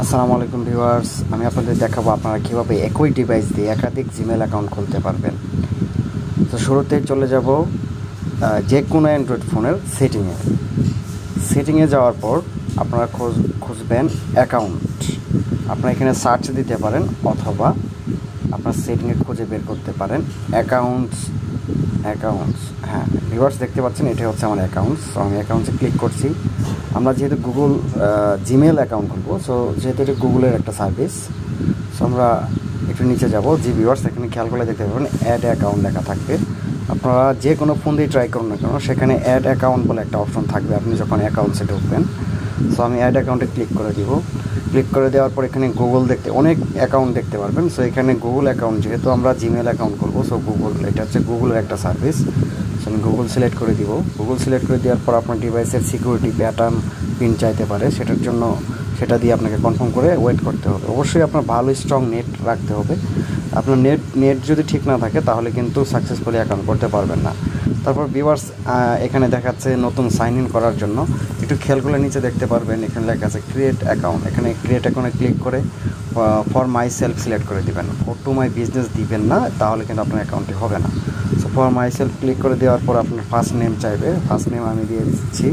আসসালামু আলাইকুম ভিউয়ার্স, আমি আপনাদের দেখাবো আপনারা কীভাবে একই ডিভাইস দিয়ে একাধিক জিমেল অ্যাকাউন্ট খুলতে পারবেন। তো শুরুতে চলে যাব যে কোনো অ্যান্ড্রয়েড ফোনের সেটিংয়ে যাওয়ার পর আপনারা খুঁজবেন অ্যাকাউন্ট। আপনারা এখানে সার্চ দিতে পারেন অথবা আপনার সেটিংয়ে খুঁজে বের করতে পারেন অ্যাকাউন্টস। হ্যাঁ ভিউয়ার্স, দেখতে পাচ্ছেন এটা হচ্ছে আমার অ্যাকাউন্টস। তো আমি অ্যাকাউন্টসে ক্লিক করছি। আমরা যেহেতু গুগল জিমেল অ্যাকাউন্ট খুলবো, সো যেহেতু এটা গুগলের একটা সার্ভিস, সো আমরা একটু নিচে যাব। ভিউয়ার্স, এখানে খেয়াল করে দেখতে পাবেন অ্যাড অ্যাকাউন্ট লেখা থাকবে। আপনারা যে কোনো ফোন দিয়ে ট্রাই করুন না কেন, সেখানে অ্যাড অ্যাকাউন্ট বলে একটা অপশন থাকবে আপনি যখন অ্যাকাউন্টসে ঢুকবেন। সো আমি অ্যাড অ্যাকাউন্টে ক্লিক করে দিব। ক্লিক করে দেওয়ার পর এখানে গুগল অনেক অ্যাকাউন্ট দেখতে পারবেন। সো এখানে গুগল অ্যাকাউন্ট, যেহেতু আমরা জিমেল অ্যাকাউন্ট করবো, সো গুগল, এটা হচ্ছে গুগলের একটা সার্ভিস। সো আমি গুগল সিলেক্ট করে দিব। গুগল সিলেক্ট করে দেওয়ার পর আপনার ডিভাইসের সিকিউরিটি প্যাটার্ন পিন চাইতে পারে, সেটার জন্য সেটা দিয়ে আপনাকে কনফার্ম করে ওয়েট করতে হবে। অবশ্যই আপনার ভালো স্ট্রং নেট রাখতে হবে। আপনার নেট যদি ঠিক না থাকে তাহলে কিন্তু সাকসেসফুলি অ্যাকাউন্ট করতে পারবেন না। তারপর ভিউয়ার্স, এখানে দেখাচ্ছে নতুন সাইন ইন করার জন্য। একটু খেয়াল করে নিচে দেখতে পারবেন এখানে লেখা আছে ক্রিয়েট অ্যাকাউন্ট। এখানে ক্রিয়েট অ্যাকাউন্টে ক্লিক করে ফর মাই সেলফ সিলেক্ট করে দিবেন। ফর টু মাই বিজনেস দিবেন না, তাহলে কিন্তু আপনার অ্যাকাউন্টটি হবে না। So for myself click করে দেওয়ার পর আপনার ফার্স্ট নেম চাইবে। ফার্স্ট নেম আমি দিয়ে দিচ্ছি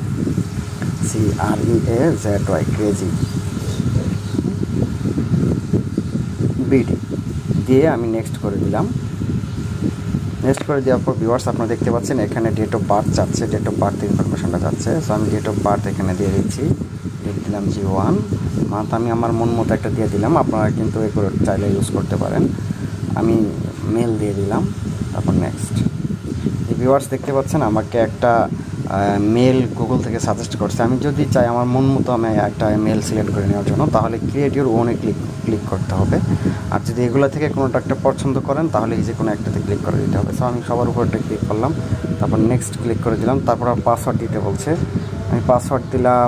CREAZY, ক্রেজি বিডি দিয়ে আমি নেক্সট করে দিলাম। নেক্সট করে দেওয়ার পর ভিউয়ার্স, আপনারা দেখতে পাচ্ছেন এখানে ডেট অফ বার্থ চাচ্ছে, ডেট অফ বার্থ ইনফরমেশনটা যাচ্ছে। সো আমি ডেট অফ বার্থ এখানে দিয়ে দিচ্ছি, ডেট দিলাম 01 মান্থ আমি আমার মন মতো একটা দিয়ে দিলাম। আপনারা কিন্তু এগুলো চাইলে ইউজ করতে পারেন। আমি মেল দিয়ে দিলাম, তারপর নেক্সট। ভিউয়ার্স, দেখতে পাচ্ছেন আমাকে একটা মেল গুগল থেকে সাজেস্ট করছে। আমি যদি চাই আমার মন মতো আমি একটা মেল সিলেক্ট করে নেওয়ার জন্য, তাহলে ক্রিয়েট ইউর ওনে ক্লিক করতে হবে। আর যদি এগুলো থেকে কোনোটা একটা পছন্দ করেন তাহলে এই যে কোনো একটাতে ক্লিক করে দিতে হবে। সো আমি সবার উপরটা ক্লিক করলাম, তারপর নেক্সট ক্লিক করে দিলাম। তারপর পাসওয়ার্ড দিতে বলছে, আমি পাসওয়ার্ড দিলাম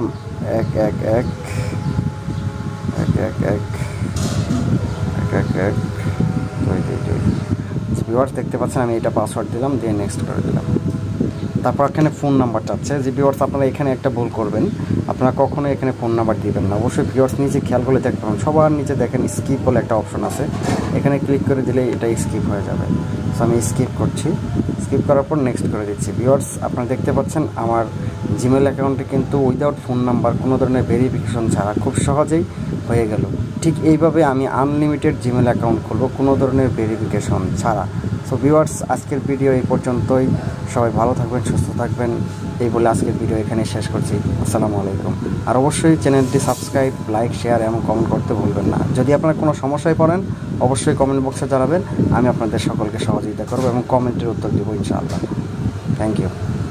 111111111 ভিউয়ার্স, দেখতে পাচ্ছেন আমি এটা পাসওয়ার্ড দিলাম, দিয়ে নেক্সট করে দিলাম। তারপর এখানে ফোন নাম্বার চাচ্ছে। যে ভিউয়ার্স, আপনারা এখানে একটা ভুল করবেন, আপনারা কখনোই এখানে ফোন নাম্বার দিবেন না। অবশ্যই ভিউয়ার্স নিচে খেয়াল করে দেখতে পাবেন, সবার নিচে দেখেন স্কিপ বলে একটা অপশন আছে, এখানে ক্লিক করে দিলে এটা স্কিপ হয়ে যাবে। সো আমি স্কিপ করছি। স্কিপ করার পর নেক্সট করে দিচ্ছি। ভিউয়ার্স, আপনারা দেখতে পাচ্ছেন আমার জিমেল অ্যাকাউন্টে কিন্তু উইদাউট ফোন নাম্বার, কোনো ধরনের ভেরিফিকেশন ছাড়া খুব সহজেই হয়ে গেল। ঠিক এইভাবে আমি আনলিমিটেড জিমেল অ্যাকাউন্ট খুলব কোনো ধরনের ভেরিফিকেশন ছাড়া। সো ভিউয়ার্স, আজকের ভিডিও এই পর্যন্তই। সবাই ভালো থাকবেন, সুস্থ থাকবেন, এই বলে আজকের ভিডিও এখানে শেষ করছি। আসসালামু আলাইকুম। আর অবশ্যই চ্যানেলটি সাবস্ক্রাইব, লাইক, শেয়ার এবং কমেন্ট করতে ভুলবেন না। যদি আপনারা কোনো সমস্যায় পড়েন অবশ্যই কমেন্ট বক্সে জানাবেন, আমি আপনাদের সকলকে সহযোগিতা করব এবং কমেন্টের উত্তর দেবো ইনশাআল্লাহ। Thank you.